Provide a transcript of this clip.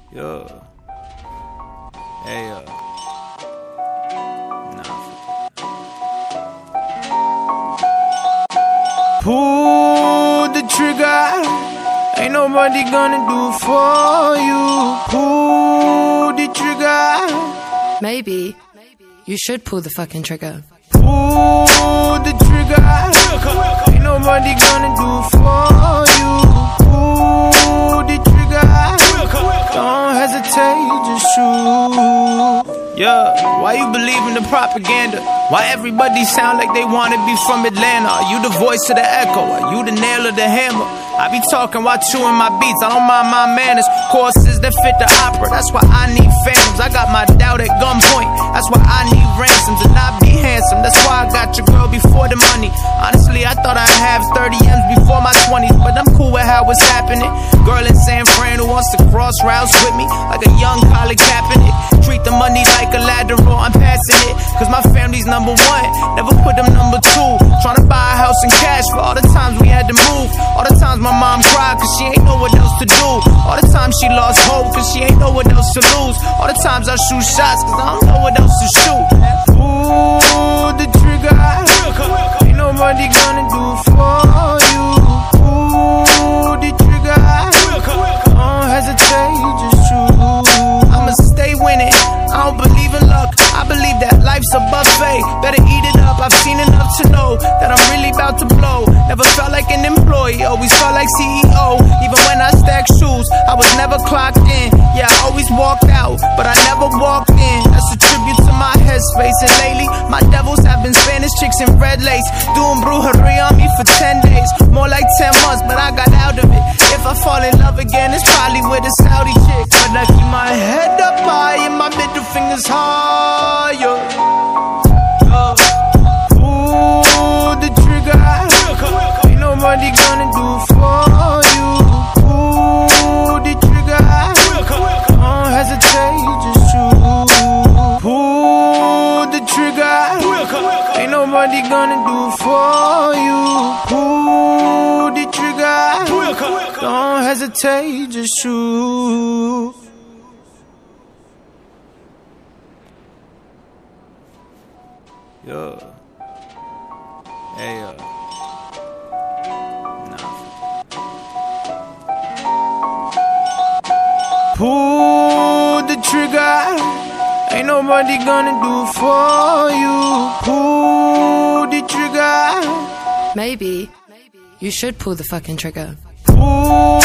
Yeah. Hey, pull the trigger. Ain't nobody gonna do for you. Pull the trigger. Maybe you should pull the fucking trigger. Pull the trigger. Ain't nobody gonna do for you. Pull the trigger. Don't hesitate, just shoot. Yeah, why you believe in the propaganda? Why everybody sound like they wanna be from Atlanta? Are you the voice of the echo? Are you the nail of the hammer? I be talking while chewing my beats, I don't mind my manners. Courses that fit the opera, that's why I need phantoms. I got my doubt at gunpoint, that's why I need ransoms. And I be handsome, that's why I got your girl before the money. Honestly, I thought I'd have 30 M's before my 20s, but I'm cool with how it's happening. Girl in San Fran who wants to cross routes with me, like a young Colin Kaepernick. Treat the money like a lateral, I'm passing it, cause my family's number one, never put them number two. Tryna buy a house in cash for all the times we had to move. All the times my mom cried cause she ain't know what else to do. All the times she lost hope cause she ain't know what else to lose. All the times I shoot shots cause I don't know what else to shoot. Pull the trigger. Ain't nobody gonna do for you. Pull the trigger. Don't hesitate, just shoot. I'ma stay winning, I don't believe in luck. I believe that life's a buffet, better eat it up. I've seen enough to know that I'm really about to blow. Never felt like an employee, always felt like CEO. Even when I stacked shoes, I was never clocked in. Yeah, I always walked out, but I never walked in. That's a tribute to my headspace. And lately, my devils have been Spanish chicks in red lace, doing brujeria on me for 10 days. More like 10 months, but I got out of it. If I fall in love again, it's probably with a Saudi chick. But I keep my head up high and my middle fingers higher. Pull the trigger. Ain't nobody gonna do for you. Pull the trigger. Don't hesitate, just shoot. Pull the trigger. Ain't nobody gonna do for you. Pull the trigger. Don't hesitate, just shoot. Yeah. Hey, pull the trigger. Ain't nobody gonna do for you. Pull the trigger. Maybe you should pull the fucking trigger. Pull